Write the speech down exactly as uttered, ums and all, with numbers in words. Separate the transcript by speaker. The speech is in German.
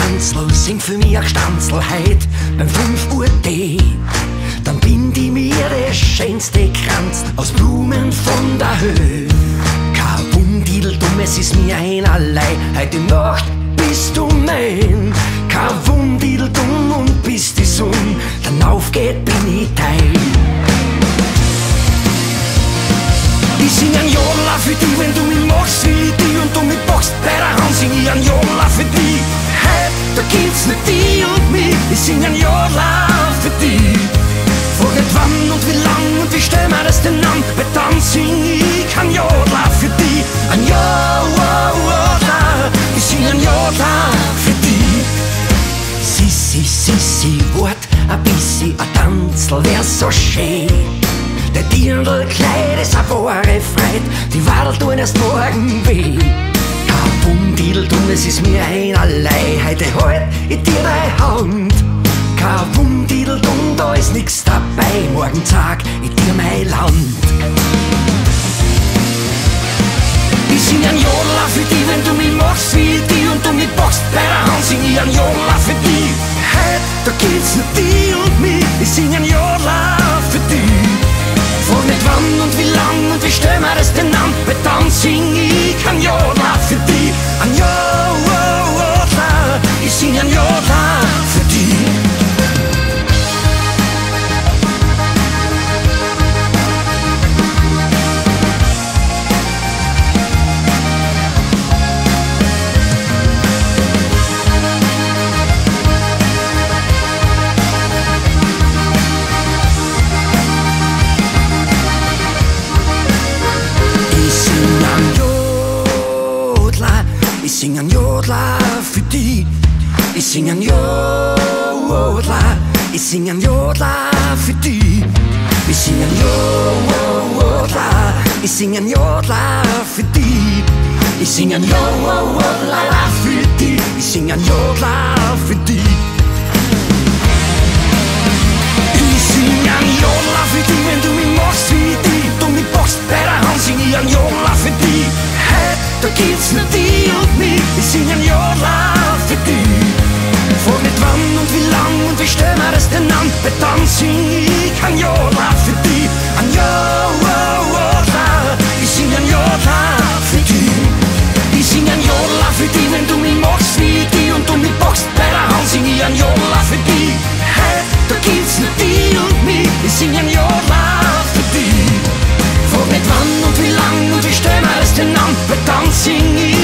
Speaker 1: Franzl, sing für mich ein Stanzl heut beim fünf Uhr Tee. Dann bind ich mir das schönste Kranz aus Blumen von der Höhe. Kein Wundidel-Dumm, es ist mir einerlei, heute Nacht bist du mein. Kein Wundidel-Dumm und bis die Sonne dann aufgeht, bin ich Teil. Ich sing ein Jodler für dich, wenn du mich machst wie die und du mich packst bei der Hand, sing ich ein Jodler für dich. Hey, da gibt's nicht die und mich, ich sing ein Jodler für dich. Frag nicht wann und wie lang und wie stell mir das denn an, weil dann sing ich ein Jodler für dich. Ein Jodler, ich sing ein Jodler für dich. Sissi, Sissi, wart ein bisschen, ein Tanzl wär so schön. Der Dirndl-Kleid ist eine wahre Freude, die Wadel tun erst morgen weh. Kein Wundidel-Dumm, es ist mir einerlei, heute halt ich dir deine Hand. Kein Wundidel-Dumm, da ist nix dabei, morgen Tag ich dir mein Land. Ich sing ein Jodler für dich, wenn du mich machst wie die und du mich packst bei der Hand, sing ich ein Jodler für dich. Hey, da gibt's nicht die und mich, ich sing ein Jodler für dich. Frag nicht wann und wie lang und wie stell mir das denn an, weil dann sing ich ein Jodler für dich. Ein Jodler, ich sing ein Jodler für dich. Ich sing ein Jodler für dich. Ich sing ein Jodler, ich sing ein Jodler für dich. Ich sing ein Jodler, ich sing ein Jodler für dich. Ich sing ein Jodler für dich. Ich sing ein Jodler für dich. Ich sing ein Jodler für dich, wenn du mich machst wie die. Du mich packst bei der Hand, sing ich ein Jodler für dich. Hey, da gibt's nur die und mich, ich sing ein Jodler für dich. Frag nicht wann und wie lang und wie stell mir das denn an, weil dann sing ich ein Jodler für dich. Ein Jodler, ich sing ein Jodler für dich. Ich sing ein Jodler für dich, wenn du mich machst wie die und du mich packst bei der Hand, sing ich ein Jodler für dich. Hey, da gibt's nur die und mich, ich sing ein Jodler für dich. Frag nicht wann und wie lang und wie stell mir das denn an, weil dann sing ich